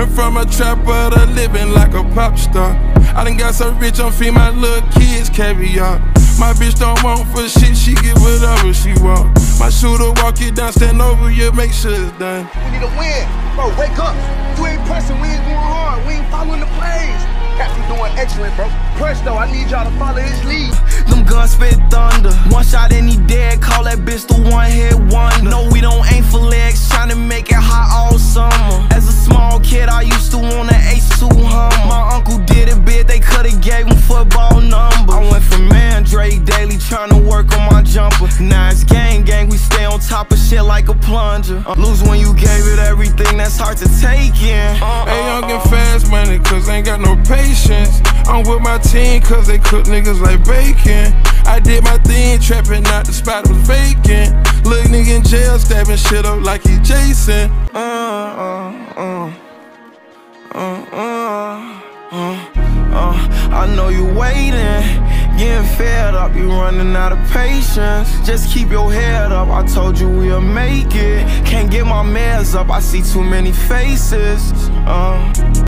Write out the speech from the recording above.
Went from a trapper to living like a pop star. I done got so rich, I'm feeding my little kids caviar. My bitch don't want for shit, she get whatever she want. My shooter walk it down, stand over you, make sure it's done. We need a win. Bro, wake up. You ain't pressing, we ain't going hard. We ain't following the plays. Captain doing excellent, bro. Press though, I need y'all to follow his lead. Them guns spit thunder. One shot and he dead, call that bitch the one-hit wonder. No, we don't aim for legs, tryna make it hot all summer. As a small kid, I used to want an H2 Hummer. My uncle did it big, they coulda gave him football numbers. I went from Mandrake daily, tryna work on my jumper. Now it's gang, we stay on top of shit like a plunger. Lose when you gave it everything, that's hard to take in. Hey, young and fast money, cause ain't got no patience. I'm with my team, cause they cook niggas like bacon. I did my thing, trapping out, the spot was vacant. Little nigga in jail, stabbing shit up like he Jason. I know you waiting, getting fed up, you running out of patience. Just keep your head up, I told you we'll make it. Can't get my meds up, I see too many faces.